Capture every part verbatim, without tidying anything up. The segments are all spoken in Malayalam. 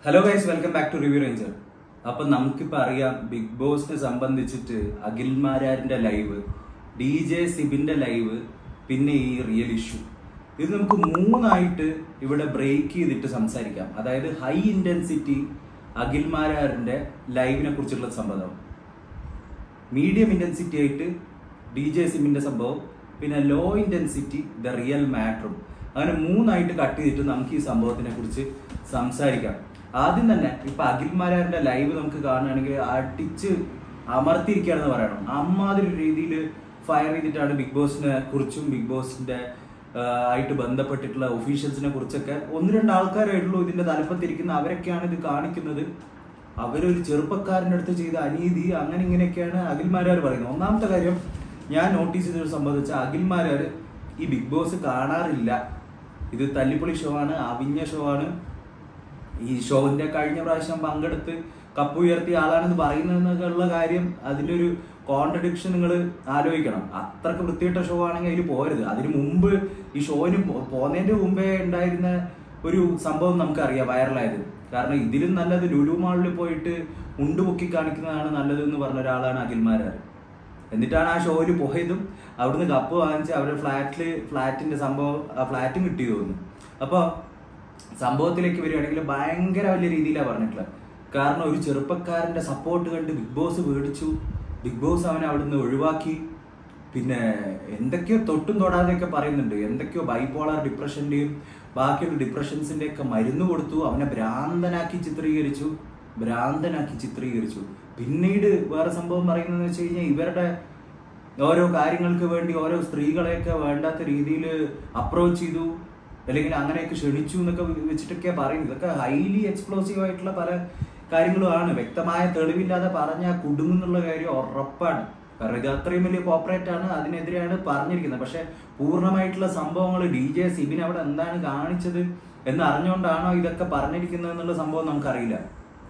Hello guys, welcome back to review ranger. അപ്പൊ നമുക്കിപ്പോൾ അറിയാം, ബിഗ് ബോസിനെ സംബന്ധിച്ചിട്ട് അഖിൽമാരാറിന്റെ ലൈവ്, ഡി ജെ സിബിന്റെ ലൈവ്, പിന്നെ ഈ റിയൽ ഇഷ്യൂ, ഇത് നമുക്ക് മൂന്നായിട്ട് ഇവിടെ ബ്രേക്ക് ചെയ്തിട്ട് സംസാരിക്കാം. അതായത് ഹൈ ഇന്റൻസിറ്റി അഖിൽമാരാറിന്റെ ലൈവിനെ കുറിച്ചുള്ള സംഭവം, മീഡിയം ഇന്റൻസിറ്റി ആയിട്ട് ഡി ജെ സിബിന്റെ സംഭവം, പിന്നെ ലോ ഇന്റൻസിറ്റി ദ റിയൽ മാറ്ററും. അങ്ങനെ മൂന്നായിട്ട് കട്ട് ചെയ്തിട്ട് നമുക്ക് ഈ സംഭവത്തിനെ കുറിച്ച് സംസാരിക്കാം. ആദ്യം തന്നെ ഇപ്പൊ അഖിൽമാരാറിന്റെ ലൈവ് നമുക്ക് കാണുകയാണെങ്കിൽ അടിച്ച് അമർത്തിയിരിക്കുകയാണെന്ന് പറയണം. അമ്മാതിരി രീതിയിൽ ഫയർ ചെയ്തിട്ടാണ് ബിഗ് ബോസിനെ കുറിച്ചും ബിഗ് ബോസിന്റെ ആയിട്ട് ബന്ധപ്പെട്ടിട്ടുള്ള ഒഫീഷ്യൽസിനെ കുറിച്ചൊക്കെ ഒന്ന് രണ്ട് ആൾക്കാരായിട്ടുള്ളൂ ഇതിന്റെ തലപ്പത്തിരിക്കുന്ന, അവരൊക്കെയാണ് ഇത് കാണിക്കുന്നത്. അവരൊരു ചെറുപ്പക്കാരൻ്റെ അടുത്ത് ചെയ്ത അനീതി അങ്ങനെ ഇങ്ങനെയൊക്കെയാണ് അഖിൽമാരാർ പറയുന്നത്. ഒന്നാമത്തെ കാര്യം ഞാൻ നോട്ടീസ് ചെയ്തൊരു സംഭവം വെച്ചാൽ, അഖിൽമാരാർ ഈ ബിഗ് ബോസ് കാണാറില്ല. ഇത് തല്ലിപ്പൊളി ഷോ ആണ്, അവിഞ്ഞ ഷോ ആണ്. ഈ ഷോവിന്റെ കഴിഞ്ഞ പ്രാവശ്യം പങ്കെടുത്ത് കപ്പ് ഉയർത്തിയ ആളാണെന്ന് പറയുന്നതെന്നൊക്കെയുള്ള കാര്യം, അതിൻ്റെ ഒരു കോൺട്രഡിക്ഷൻ നിങ്ങൾ ആലോചിക്കണം. അത്രക്ക് വൃത്തിയിട്ട ഷോ ആണെങ്കിൽ അതിൽ പോരുത്. അതിന് മുമ്പ് ഈ ഷോയിന് പോകുന്നതിന്റെ മുമ്പേ ഉണ്ടായിരുന്ന ഒരു സംഭവം നമുക്കറിയാം, വൈറലായത്. കാരണം ഇതിലും നല്ലത് ലുലു മാളിൽ പോയിട്ട് മുണ്ടുപൊക്കി കാണിക്കുന്നതാണ് നല്ലതെന്ന് പറഞ്ഞ ഒരാളാണ് അഖിൽമാരാർ. എന്നിട്ടാണ് ആ ഷോയിൽ പോയതും അവിടുന്ന് കപ്പ് വാങ്ങിച്ച് അവരുടെ ഫ്ലാറ്റില് ഫ്ലാറ്റിന്റെ സംഭവം ആ ഫ്ലാറ്റും കിട്ടി തോന്നുന്നു. അപ്പോൾ സംഭവത്തിലേക്ക് വരികയാണെങ്കിൽ ഭയങ്കര വലിയ രീതിയിലാണ് പറഞ്ഞിട്ടുള്ളത്. കാരണം ഒരു ചെറുപ്പക്കാരന്റെ സപ്പോർട്ട് കണ്ട് ബിഗ് ബോസ് പേടിച്ചു. ബിഗ് ബോസ് അവനെ അവിടുന്ന് ഒഴിവാക്കി. പിന്നെ എന്തൊക്കെയോ തൊട്ടും തൊടാതെയൊക്കെ പറയുന്നുണ്ട്. എന്തൊക്കെയോ ബൈപോളാർ ഡിപ്രഷന്റെയും ബാക്കിയുള്ള ഡിപ്രഷൻസിന്റെ ഒക്കെ മരുന്ന് കൊടുത്തു. അവനെ ഭ്രാന്തനാക്കി ചിത്രീകരിച്ചു ഭ്രാന്തനാക്കി ചിത്രീകരിച്ചു പിന്നീട് വേറെ സംഭവം പറയുന്നതെന്ന് വെച്ച് കഴിഞ്ഞാൽ, ഇവരുടെ ഓരോ കാര്യങ്ങൾക്ക് വേണ്ടി ഓരോ സ്ത്രീകളെയൊക്കെ വേണ്ടാത്ത രീതിയിൽ അപ്രോച്ച് ചെയ്തു, അല്ലെങ്കിൽ അങ്ങനെയൊക്കെ ക്ഷണിച്ചു എന്നൊക്കെ വെച്ചിട്ടൊക്കെ പറയുന്നത്. ഇതൊക്കെ ഹൈലി എക്സ്പ്ലോസീവ് ആയിട്ടുള്ള പല കാര്യങ്ങളുമാണ്. വ്യക്തമായ തെളിവില്ലാതെ പറഞ്ഞാൽ കുടുങ്ങുന്നുള്ള കാര്യം ഉറപ്പാണ്. കാരണം ഇത് അത്രയും വലിയ കോർപ്പറേറ്റ് ആണ്, അതിനെതിരെയാണ് പറഞ്ഞിരിക്കുന്നത്. പക്ഷെ പൂർണ്ണമായിട്ടുള്ള സംഭവങ്ങൾ ഡി ജെ സിബിൻ അവിടെ എന്താണ് കാണിച്ചത് എന്ന് അറിഞ്ഞുകൊണ്ടാണോ ഇതൊക്കെ പറഞ്ഞിരിക്കുന്നത് എന്നുള്ള സംഭവം നമുക്കറിയില്ല.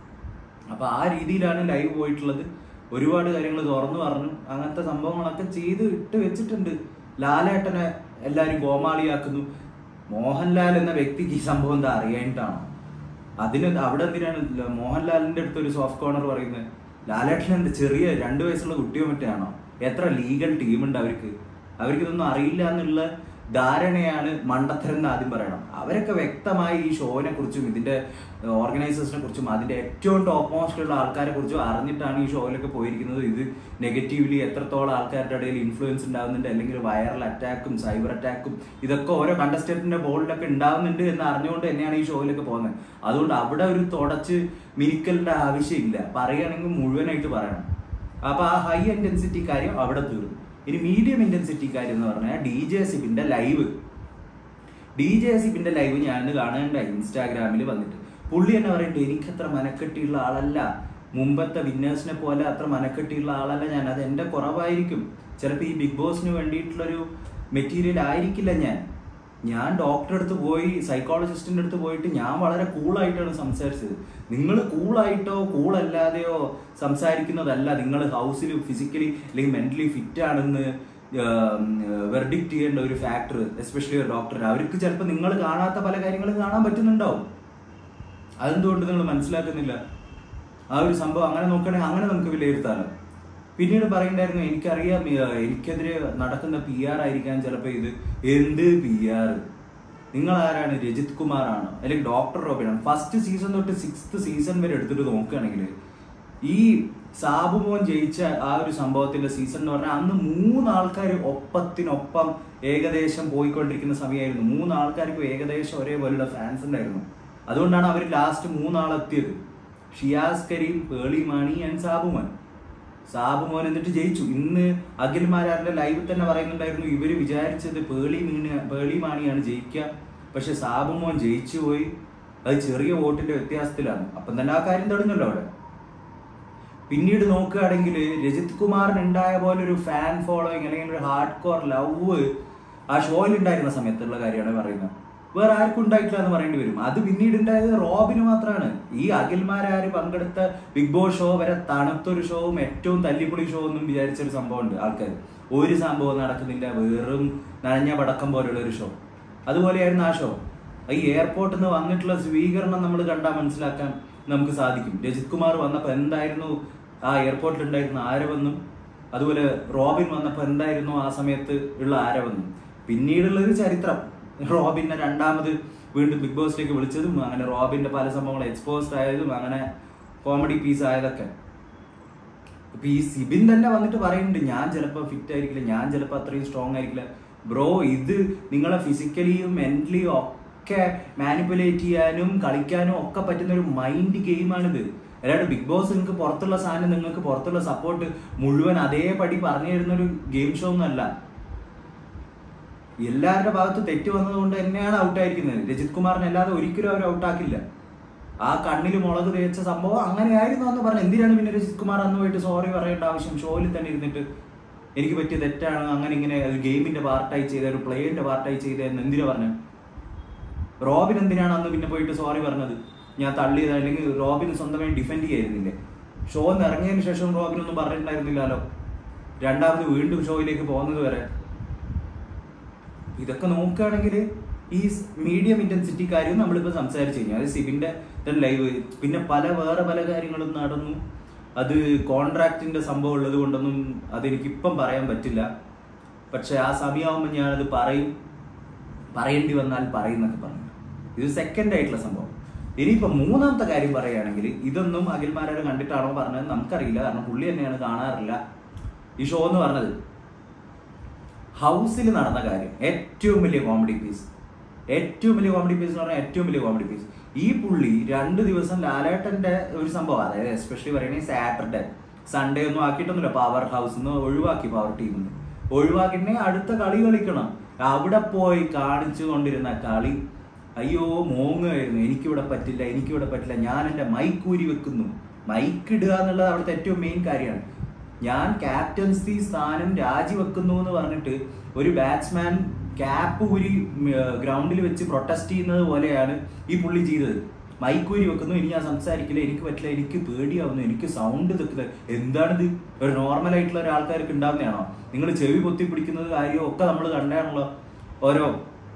അപ്പൊ ആ രീതിയിലാണ് ലൈവ് പോയിട്ടുള്ളത്. ഒരുപാട് കാര്യങ്ങൾ തുറന്നു പറഞ്ഞു, അങ്ങനത്തെ സംഭവങ്ങളൊക്കെ ചെയ്ത് ഇട്ട് വെച്ചിട്ടുണ്ട്. ലാലേട്ടനെ എല്ലാവരും കോമാളിയാക്കുന്നു. മോഹൻലാൽ എന്ന വ്യക്തിക്ക് ഈ സംഭവം എന്താ അറിയാനിട്ടാണോ? അതിന് അവിടെ എന്തിനാണ് മോഹൻലാലിന്റെ അടുത്ത് ഒരു സോഫ്റ്റ് കോർണർ പറയുന്നത്? ലാലേട്ടൻ എന്ത് ചെറിയ രണ്ടു വയസ്സുള്ള കുട്ടിയോ മറ്റാണോ? എത്ര ലീഗൽ ടീമുണ്ട് അവർക്ക്? അവർക്ക് ഇതൊന്നും അറിയില്ല എന്നുള്ള ധാരണയാണ് മണ്ടത്തരം എന്ന് ആദ്യം പറയണം. അവരൊക്കെ വ്യക്തമായി ഈ ഷോനെ കുറിച്ചും ഇതിന്റെ ഓർഗനൈസേഴ്സിനെ കുറിച്ചും അതിന്റെ ഏറ്റവും ടോപ്പ് മോസ്റ്റുള്ള ആൾക്കാരെ കുറിച്ചും അറിഞ്ഞിട്ടാണ് ഈ ഷോയിലൊക്കെ പോയിരിക്കുന്നത്. ഇത് നെഗറ്റീവ്ലി എത്രത്തോളം ആൾക്കാരുടെ ഇടയിൽ ഇൻഫ്ലുവൻസ് ഉണ്ടാകുന്നുണ്ട്, അല്ലെങ്കിൽ വൈറൽ അറ്റാക്കും സൈബർ അറ്റാക്കും ഇതൊക്കെ ഓരോ കണ്ടസ്റ്റന്റിന്റെ ബോളിലൊക്കെ ഉണ്ടാകുന്നുണ്ട് എന്ന് അറിഞ്ഞുകൊണ്ട് തന്നെയാണ് ഈ ഷോയിലൊക്കെ പോകുന്നത്. അതുകൊണ്ട് അവിടെ ഒരു തുടച്ച് മിനിക്കലിന്റെ ആവശ്യമില്ല. പറയുകയാണെങ്കിൽ മുഴുവനായിട്ട് പറയണം. അപ്പൊ ആ ഹൈ ഇന്റൻസിറ്റി കാര്യം അവിടെ തീർന്നു. ഇനി മീഡിയം ഇന്റൻസിറ്റി കാര്യം എന്ന് പറഞ്ഞാൽ ഡി ജെ സിബിന്റെ ലൈവ്. ഡി ജെ സിബിന്റെ ലൈവ് ഞാൻ കാണേണ്ട ഇൻസ്റ്റാഗ്രാമിൽ വന്നിട്ട് പുള്ളി തന്നെ പറയുന്നുണ്ട്, എനിക്കത്ര മനക്കെട്ടിയുള്ള ആളല്ല, മുമ്പത്തെ വിന്നേഴ്സിനെ പോലെ അത്ര മനക്കെട്ടിയുള്ള ആളല്ല ഞാൻ. അത് എന്റെ കുറവായിരിക്കും. ചിലപ്പോൾ ഈ ബിഗ് ബോസിന് വേണ്ടിയിട്ടുള്ളൊരു മെറ്റീരിയൽ ആയിരിക്കില്ല ഞാൻ. ഞാൻ ഡോക്ടറെ അടുത്ത് പോയി, സൈക്കോളജിസ്റ്റിന്റെ അടുത്ത് പോയിട്ട് ഞാൻ വളരെ കൂളായിട്ടാണ് സംസാരിച്ചത്. നിങ്ങൾ കൂളായിട്ടോ കൂളല്ലാതെയോ സംസാരിക്കുന്നതല്ല നിങ്ങൾ ഹൗസിൽ ഫിസിക്കലി അല്ലെങ്കിൽ മെന്റലി ഫിറ്റ് ആണെന്ന് വെർഡിക്റ്റ് ചെയ്യേണ്ട ഒരു ഫാക്ടർ. എസ്പെഷ്യലി ഒരു ഡോക്ടർ, അവർക്ക് ചിലപ്പോൾ നിങ്ങൾ കാണാത്ത പല കാര്യങ്ങളും കാണാൻ പറ്റുന്നുണ്ടാവും. അതെന്തുകൊണ്ട് നിങ്ങൾ മനസ്സിലാക്കുന്നില്ല? ആ ഒരു സംഭവം അങ്ങനെ നോക്കുകയാണെങ്കിൽ അങ്ങനെ നമുക്ക് വിലയിരുത്താലോ. പിന്നീട് പറയുന്നുണ്ടായിരുന്നു, എനിക്കറിയാം എനിക്കെതിരെ നടക്കുന്ന പി ആർ ആയിരിക്കാൻ ചിലപ്പോൾ ഇത്. എന്ത് പി ആർ? നിങ്ങൾ ആരാണ്? രജിത് കുമാർ ആണോ അല്ലെങ്കിൽ ഡോക്ടർ റോബിനാണ്? ഫസ്റ്റ് സീസൺ തൊട്ട് സിക്സ്ത് സീസൺ വരെ എടുത്തിട്ട് നോക്കുകയാണെങ്കിൽ ഈ സാബുമോൻ ജയിച്ച ആ ഒരു സംഭവത്തിന്റെ സീസൺ എന്ന് പറഞ്ഞാൽ അന്ന് മൂന്നാൾക്കാർ ഒപ്പത്തിനൊപ്പം ഏകദേശം പോയിക്കൊണ്ടിരിക്കുന്ന സമയമായിരുന്നു. മൂന്നാൾക്കാർക്കും ഏകദേശം ഒരേപോലെയുള്ള ഫാൻസ് ഉണ്ടായിരുന്നു. അതുകൊണ്ടാണ് അവർ ലാസ്റ്റ് മൂന്നാളെത്തിയത്. ഷിയാസ് കരീം, പേളി മാണി ആൻഡ് സാബുമോൻ. സാബുമോൻ എന്നിട്ട് ജയിച്ചു. ഇന്ന് അഖിൽമാരാറിന്റെ ലൈവിൽ തന്നെ പറയുന്നുണ്ടായിരുന്നു, ഇവര് വിചാരിച്ചത് പേളി മീണി പേളി മാണിയാണ് ജയിക്കുക, പക്ഷെ സാബുമോൻ ജയിച്ചു പോയി. അത് ചെറിയ വോട്ടിന്റെ വ്യത്യാസത്തിലാണ്. അപ്പം തന്നെ ആ കാര്യം തുടങ്ങല്ലോ അവിടെ. പിന്നീട് നോക്കുകയാണെങ്കിൽ രജിത് കുമാറിന് ഉണ്ടായ പോലെ ഒരു ഫാൻ ഫോളോയിങ് അല്ലെങ്കിൽ ഒരു ഹാർഡ് കോർ ലവ് ആ ഷോയിൽ ഉണ്ടായിരുന്ന സമയത്തുള്ള കാര്യമാണ് പറയുന്നത്. വേറെ ആർക്കും ഉണ്ടായിട്ടില്ല എന്ന് പറയേണ്ടി വരും. അത് പിന്നീട് ഉണ്ടായത് റോബിന് മാത്രമാണ്. ഈ അഖിൽമാരാര് പങ്കെടുത്ത ബിഗ് ബോസ് ഷോ വരെ തണുത്തൊരു ഷോവും ഏറ്റവും തല്ലിപ്പൊളി ഷോ ഒന്നും വിചാരിച്ചൊരു സംഭവമുണ്ട് ആൾക്കാർ. ഒരു സംഭവം നടക്കുന്നില്ല, വെറും നനഞ്ഞ പടക്കം പോലുള്ള ഒരു ഷോ. അതുപോലെയായിരുന്നു ആ ഷോ. ഈ എയർപോർട്ടിൽ നിന്ന് വന്നിട്ടുള്ള സ്വീകരണം നമ്മൾ കണ്ടാൽ മനസ്സിലാക്കാൻ നമുക്ക് സാധിക്കും. രജിത് കുമാർ വന്നപ്പോൾ എന്തായിരുന്നു ആ എയർപോർട്ടിൽ ഉണ്ടായിരുന്ന ആരവെന്നും അതുപോലെ റോബിൻ വന്നപ്പോൾ എന്തായിരുന്നു ആ സമയത്ത് ഉള്ള ആരവെന്നും. പിന്നീടുള്ളൊരു ചരിത്രം, റോബിനെ രണ്ടാമത് വീണ്ടും ബിഗ് ബോസിലേക്ക് വിളിച്ചതും അങ്ങനെ റോബിന്റെ പല സംഭവങ്ങൾ എക്സ്പോസ്ഡ് ആയതും അങ്ങനെ കോമഡി പീസ് ആയതൊക്കെ. ഇപ്പൊ ഈ സിബിൻ തന്നെ വന്നിട്ട് പറയുന്നുണ്ട് ഞാൻ ചിലപ്പോൾ ഫിറ്റ് ആയിരിക്കില്ല, ഞാൻ ചിലപ്പോൾ അത്രയും സ്ട്രോങ് ആയിരിക്കില്ല. ബ്രോ, ഇത് നിങ്ങളെ ഫിസിക്കലിയും മെന്റലിയും ഒക്കെ മാനിപ്പുലേറ്റ് ചെയ്യാനും കളിക്കാനും ഒക്കെ പറ്റുന്ന ഒരു മൈൻഡ് ഗെയിമാണിത്. അല്ലാണ്ട് ബിഗ് ബോസ് നിങ്ങൾക്ക് പുറത്തുള്ള സാധനം, നിങ്ങൾക്ക് പുറത്തുള്ള സപ്പോർട്ട് മുഴുവൻ അതേപടി പറഞ്ഞു തരുന്ന ഒരു ഗെയിം ഷോ ഒന്നല്ല. എല്ലാവരുടെ ഭാഗത്ത് തെറ്റ് വന്നതുകൊണ്ട് തന്നെയാണ് ഔട്ടായിരിക്കുന്നത്. രജിത് കുമാറിനെ അല്ലാതെ ഒരിക്കലും അവർ ഔട്ടാക്കില്ല. ആ കണ്ണിൽ മുളക് തേച്ച സംഭവം അങ്ങനെയായിരുന്നു എന്ന് പറഞ്ഞു. എന്തിനാണ് പിന്നെ രജിത് കുമാർ അന്ന് പോയിട്ട് സോറി പറയേണ്ട ആവശ്യം? ഷോയിൽ തന്നെ ഇരുന്നിട്ട് എനിക്ക് പറ്റിയ തെറ്റാണ്, അങ്ങനെ ഇങ്ങനെ ഒരു ഗെയിമിന്റെ പാർട്ടായി ചെയ്ത, ഒരു പ്ലേയിന്റെ പാർട്ടായി ചെയ്ത എന്ന് എന്തിനാ പറഞ്ഞു? റോബിൻ എന്തിനാണ് അന്ന് പിന്നെ പോയിട്ട് സോറി പറഞ്ഞത്? ഞാൻ തള്ളിയത്, അല്ലെങ്കിൽ റോബിന് സ്വന്തമായി ഡിഫെൻഡ് ചെയ്യായിരുന്നില്ലേ? ഷോ ഒന്ന് ഇറങ്ങിയതിന് ശേഷം റോബിനൊന്നും പറഞ്ഞിട്ടുണ്ടായിരുന്നില്ലല്ലോ, രണ്ടാമത് വീണ്ടും ഷോയിലേക്ക് പോകുന്നത് വരെ. ഇതൊക്കെ നോക്കുകയാണെങ്കിൽ ഈ മീഡിയം ഇന്റൻസിറ്റി കാര്യം നമ്മളിപ്പോൾ സംസാരിച്ചു കഴിഞ്ഞാൽ അത് സിബിന്റെ ലൈവ്, പിന്നെ പല വേറെ പല കാര്യങ്ങളും നടന്നു. അത് കോൺട്രാക്റ്റിന്റെ സംഭവം ഉള്ളത് കൊണ്ടൊന്നും അതെനിക്കിപ്പം പറയാൻ പറ്റില്ല. പക്ഷെ ആ സമയമാകുമ്പോൾ ഞാനത് പറയും, പറയേണ്ടി വന്നാൽ പറയുന്നൊക്കെ പറഞ്ഞു. ഇത് സെക്കൻഡ് ആയിട്ടുള്ള സംഭവം. ഇനിയിപ്പോൾ മൂന്നാമത്തെ കാര്യം പറയുകയാണെങ്കിൽ, ഇതൊന്നും അഖിൽമാരാർ കണ്ടിട്ടാണോ പറഞ്ഞത് നമുക്കറിയില്ല, കാരണം പുള്ളി തന്നെയാണ് കാണാറില്ല. ഈ ഷോ എന്ന് പറഞ്ഞത് ഹൗസിൽ നടന്ന കാര്യം ഏറ്റവും വലിയ കോമഡി പീസ്, ഏറ്റവും വലിയ കോമഡി പീസ് എന്ന് പറഞ്ഞാൽ ഏറ്റവും വലിയ കോമഡി പീസ്. ഈ പുള്ളി രണ്ട് ദിവസം ലാലേട്ടന്റെ ഒരു സംഭവം, അതായത് എസ്പെഷ്യലി പറയുകയാണെങ്കിൽ സാറ്റർഡേ സൺഡേ ഒന്നും ആക്കിയിട്ടൊന്നുമില്ല, പവർ ഹൗസ് നിന്ന് ഒഴിവാക്കി, പവർ ടീമിൽ നിന്ന് ഒഴിവാക്കിയിട്ടുണ്ടെങ്കിൽ അടുത്ത കളി കളിക്കണം. അവിടെ പോയി കാണിച്ചു കൊണ്ടിരുന്ന കളി അയ്യോ മോങ്ങായിരുന്നു. എനിക്കിവിടെ പറ്റില്ല, എനിക്കിവിടെ പറ്റില്ല, ഞാൻ എൻ്റെ മൈക്ക് ഊരി വെക്കുന്നു. മൈക്ക് ഇടുക എന്നുള്ളത് അവിടുത്തെ ഏറ്റവും മെയിൻ കാര്യമാണ്. ഞാൻ ക്യാപ്റ്റൻസി സ്ഥാനം രാജിവെക്കുന്നു എന്ന് പറഞ്ഞിട്ട് ഒരു ബാറ്റ്സ്മാൻ ക്യാപ്പ് ഊരി ഗ്രൗണ്ടിൽ വെച്ച് പ്രൊട്ടസ്റ്റ് ചെയ്യുന്നത് പോലെയാണ് ഈ പുള്ളി ചെയ്തത്. മൈക്ക് ഊരി വെക്കുന്നു, ഇനി ഞാൻ സംസാരിക്കില്ല, എനിക്ക് പറ്റില്ല, എനിക്ക് പേടിയാവുന്നു, എനിക്ക് സൗണ്ട് തെക്കുന്നത്. എന്താണിത്? ഒരു നോർമൽ ആയിട്ടുള്ള ഒരാൾക്കാർക്ക് ഉണ്ടാവുന്നതാണോ? നിങ്ങൾ ചെവി പൊത്തി പിടിക്കുന്നത് കാര്യമോ ഒക്കെ നമ്മൾ കണ്ടാണല്ലോ. ഓരോ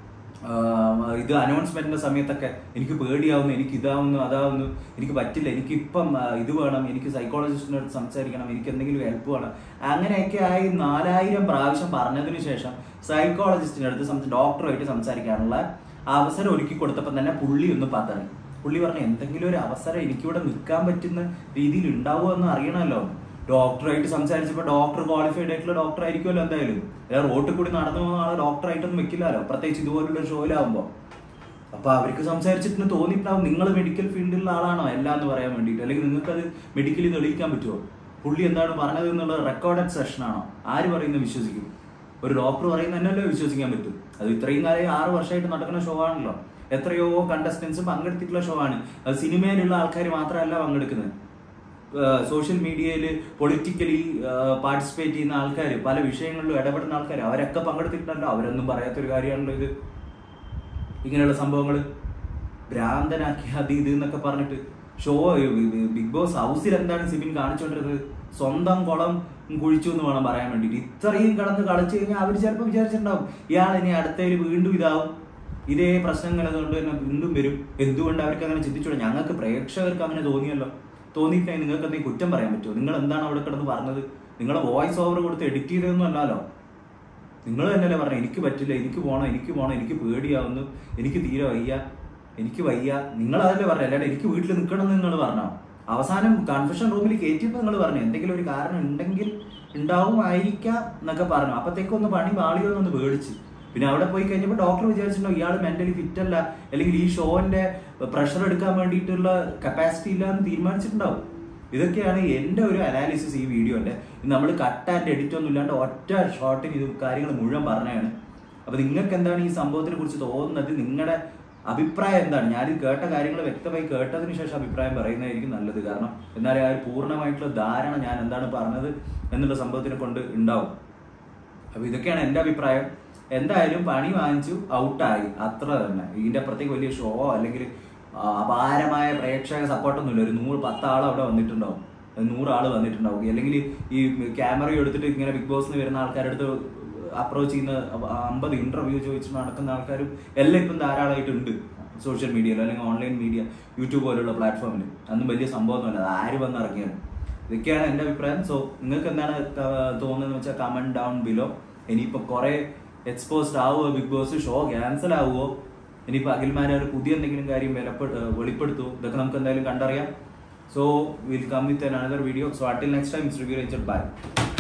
ഇത് അനൗൺസ്മെന്റിന്റെ സമയത്തൊക്കെ എനിക്ക് പേടിയാവുന്നു, എനിക്ക് ഇതാവുന്നു, അതാവുന്നു, എനിക്ക് പറ്റില്ല, എനിക്കിപ്പം ഇത് വേണം, എനിക്ക് സൈക്കോളജിസ്റ്റിനോട് സംസാരിക്കണം, എനിക്ക് എന്തെങ്കിലും ഹെൽപ്പ് വേണം, അങ്ങനെയൊക്കെ ആയി നാലായിരം പ്രാവശ്യം പറഞ്ഞതിന് ശേഷം സൈക്കോളജിസ്റ്റിന്റെ അടുത്ത് ഡോക്ടറുമായിട്ട് സംസാരിക്കാനുള്ള അവസരം ഒരുക്കി കൊടുത്തപ്പോൾ തന്നെ പുള്ളി ഒന്ന് പതറി. പുള്ളി പറഞ്ഞു എന്തെങ്കിലും ഒരു അവസരം എനിക്കിവിടെ നിൽക്കാൻ പറ്റുന്ന രീതിയിൽ ഉണ്ടാവുമോ എന്ന് അറിയണമല്ലോ. ഡോക്ടറായിട്ട് സംസാരിച്ചപ്പോൾ ഡോക്ടർ ക്വാളിഫൈഡ് ആയിട്ടുള്ള ഡോക്ടർ ആയിരിക്കുമല്ലോ എന്തായാലും. വേറെ റോട്ടിൽ കൂടി നടന്നു പോകുന്ന ആളെ ഡോക്ടറായിട്ടൊന്നും വെക്കില്ലല്ലോ, പ്രത്യേകിച്ച് ഇതുപോലുള്ള ഷോയിലാവുമ്പോൾ. അപ്പൊ അവർക്ക് സംസാരിച്ചിട്ട് തോന്നിയിട്ടുണ്ടാവും നിങ്ങൾ മെഡിക്കൽ ഫീൽഡിലുള്ള ആളാണോ എല്ലാം എന്ന് പറയാൻ വേണ്ടിയിട്ട്, അല്ലെങ്കിൽ നിങ്ങൾക്ക് അത് മെഡിക്കലി തെളിയിക്കാൻ പറ്റുമോ? പുള്ളി എന്താണ് പറഞ്ഞത് എന്നുള്ളത് റെക്കോർഡഡ് സെഷനാണോ? ആര് പറയുന്നത് വിശ്വസിക്കും? ഒരു ഡോക്ടർ പറയുന്നത് തന്നെയല്ലോ വിശ്വസിക്കാൻ പറ്റും. അത് ഇത്രയും കാലം ആറ് വർഷമായിട്ട് നടക്കുന്ന ഷോ ആണല്ലോ. എത്രയോ കണ്ടസ്റ്റൻസ് പങ്കെടുത്തിട്ടുള്ള ഷോ ആണ്. അത് സിനിമയിലുള്ള ആൾക്കാർ മാത്രമല്ല പങ്കെടുക്കുന്നത്, സോഷ്യൽ മീഡിയയിൽ പൊളിറ്റിക്കലി പാർട്ടിസിപ്പേറ്റ് ചെയ്യുന്ന ആൾക്കാർ, പല വിഷയങ്ങളിലും ഇടപെടുന്ന ആൾക്കാർ, അവരൊക്കെ പങ്കെടുത്തിട്ടുണ്ടല്ലോ. അവരൊന്നും പറയാത്തൊരു കാര്യമാണല്ലോ ഇത്. ഇങ്ങനെയുള്ള സംഭവങ്ങൾ ഭ്രാന്തനാക്കി അത് ഇത് എന്നൊക്കെ പറഞ്ഞിട്ട് ഷോ ബിഗ് ബോസ് ഹൗസിൽ എന്താണ് സിബിൻ കാണിച്ചുകൊണ്ടിരുന്നത്? സ്വന്തം കുളം കുഴിച്ചു എന്ന് വേണം പറയാൻ വേണ്ടിയിട്ട്. ഇത്രയും കടന്ന് കളിച്ചു കഴിഞ്ഞാൽ അവർ ചിലപ്പോൾ വിചാരിച്ചിട്ടുണ്ടാവും ഇയാൾ ഇനി അടുത്തതിൽ വീണ്ടും ഇതാവും, ഇതേ പ്രശ്നങ്ങൾ അതുകൊണ്ട് തന്നെ വീണ്ടും വരും. എന്തുകൊണ്ട് അവർക്ക് അങ്ങനെ ചിന്തിച്ചോളൂ? ഞങ്ങൾക്ക് പ്രേക്ഷകർക്ക് അങ്ങനെ തോന്നിയല്ലോ. തോന്നിയിട്ടുണ്ടെങ്കിൽ നിങ്ങൾക്ക് എന്തെങ്കിലും കുറ്റം പറയാൻ പറ്റുമോ? നിങ്ങൾ എന്താണ് അവിടെ കിടന്ന് പറഞ്ഞത്? നിങ്ങളെ വോയിസ് ഓവർ കൊടുത്ത് എഡിറ്റ് ചെയ്തതൊന്നും അല്ലല്ലോ. നിങ്ങൾ തന്നെയല്ലേ പറഞ്ഞു എനിക്ക് പറ്റില്ല, എനിക്ക് പോകണം, എനിക്ക് പോകണം, എനിക്ക് പേടിയാവുന്നു, എനിക്ക് തീരെ വയ്യ, എനിക്ക് വയ്യ. നിങ്ങൾ അതല്ലേ പറഞ്ഞു, അല്ലാണ്ട് എനിക്ക് വീട്ടിൽ നിൽക്കണം എന്ന് നിങ്ങൾ പറഞ്ഞോ? അവസാനം കൺഫെഷൻ റൂമിൽ കയറ്റിയപ്പോൾ നിങ്ങൾ പറഞ്ഞു എന്തെങ്കിലും ഒരു കാരണം ഉണ്ടെങ്കിൽ ഉണ്ടാവുമായിരിക്കാം എന്നൊക്കെ പറഞ്ഞു. അപ്പത്തേക്കൊന്ന് പണി പാളിയോന്നൊന്ന് പേടിച്ച്. പിന്നെ അവിടെ പോയി കഴിഞ്ഞപ്പോൾ ഡോക്ടർ വിചാരിച്ചിട്ടുണ്ടോ ഇയാൾ മെന്റലി ഫിറ്റ് അല്ല, അല്ലെങ്കിൽ ഈ ഷോന്റെ പ്രഷർ എടുക്കാൻ വേണ്ടിയിട്ടുള്ള കപ്പാസിറ്റി ഇല്ല എന്ന് തീരുമാനിച്ചിട്ടുണ്ടാവും. ഇതൊക്കെയാണ് എൻ്റെ ഒരു അനാലിസിസ് ഈ വീഡിയോന്റെ. നമ്മൾ കട്ട് ആൻഡ് എഡിറ്റ് ഒന്നും ഇല്ലാണ്ട് ഒറ്റ ഷോട്ടിന് ഇത് കാര്യങ്ങൾ മുഴുവൻ പറഞ്ഞതാണ്. അപ്പൊ നിങ്ങൾക്ക് എന്താണ് ഈ സംഭവത്തിനെ കുറിച്ച് തോന്നുന്നത്? നിങ്ങളുടെ അഭിപ്രായം എന്താണ്? ഞാനിത് കേട്ട കാര്യങ്ങൾ വ്യക്തമായി കേട്ടതിന് ശേഷം അഭിപ്രായം പറയുന്നതായിരിക്കും നല്ലത്. കാരണം എന്നാലേ ആ ഒരു പൂർണ്ണമായിട്ടുള്ള ധാരണ ഞാൻ എന്താണ് പറഞ്ഞത് എന്നുള്ള സംഭവത്തിനെ കൊണ്ട് ഉണ്ടാവും. അപ്പൊ ഇതൊക്കെയാണ് എൻ്റെ അഭിപ്രായം. എന്തായാലും പണി വാങ്ങിച്ചു, ഔട്ടായി, അത്ര തന്നെ. ഇതിന്റെ അപ്പുറത്തേക്ക് വലിയ ഷോ അല്ലെങ്കിൽ അപാരമായ പ്രേക്ഷക സപ്പോർട്ടൊന്നുമില്ല. ഒരു നൂറ് പത്താൾ അവിടെ വന്നിട്ടുണ്ടാവും, നൂറാള് വന്നിട്ടുണ്ടാവും. അല്ലെങ്കിൽ ഈ ക്യാമറ എടുത്തിട്ട് ഇങ്ങനെ ബിഗ് ബോസിന് വരുന്ന ആൾക്കാരുടെ അടുത്ത് അപ്രോച്ച് ചെയ്യുന്ന അമ്പത് ഇന്റർവ്യൂ ചോദിച്ചിട്ട് നടക്കുന്ന ആൾക്കാരും എല്ലാം ഇപ്പം ധാരാളമായിട്ടുണ്ട്. സോഷ്യൽ മീഡിയയിലോ അല്ലെങ്കിൽ ഓൺലൈൻ മീഡിയ യൂട്യൂബ് പോലുള്ള പ്ലാറ്റ്ഫോമിൽ. അതൊന്നും വലിയ സംഭവമൊന്നുമല്ല, അത് ആര് വന്ന് ഇറങ്ങിയാണ്. ഇതൊക്കെയാണ് എൻ്റെ അഭിപ്രായം. സോ നിങ്ങൾക്ക് എന്താണ് തോന്നുന്നതെന്ന് വെച്ചാൽ കമന്റ് ഡൗൺ ബിലോ. ഇനിയിപ്പോൾ കുറേ എക്സ്പോസ്ഡ് ആവുമോ ബിഗ് ബോസ്, ഷോ ക്യാൻസൽ ആവുമോ, ഇനിയിപ്പോൾ അഖിൽമാരാർ പുതിയ എന്തെങ്കിലും കാര്യം വെളിപ്പെടുത്തുമോ, ഇതൊക്കെ നമുക്ക് എന്തായാലും കണ്ടറിയാം. So will come with another video. So until next time, it's Review Ranger. Bye.